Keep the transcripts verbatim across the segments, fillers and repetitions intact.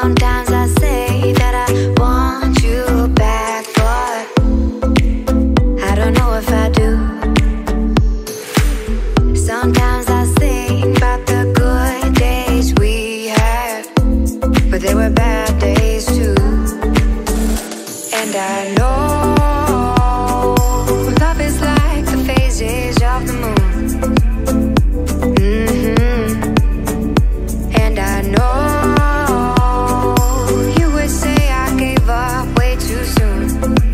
Sometimes I say that I want you back, but I don't know if I do. Sometimes I think about the good days we had, but they were bad days too. And I know love is like the phases of the moon. Mm-hmm. And I know you would say I gave up way too soon.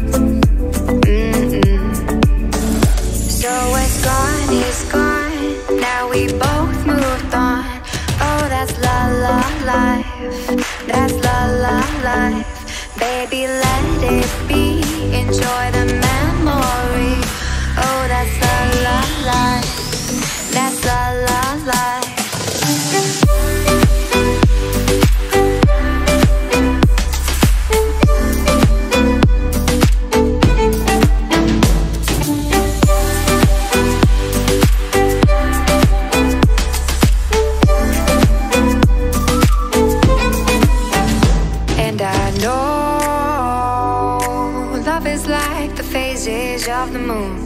Mm-mm. So it's gone, it's gone. Now we both moved on. Oh, that's la la life. That's la la life. Baby, let it be. Enjoy the memory. Oh, that's la la life. That's la la life. And I know love is like the phases of the moon.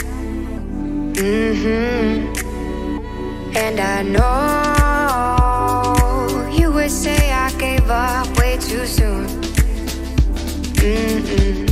Mm-hmm. And I know you would say I gave up way too soon. Mm-mm.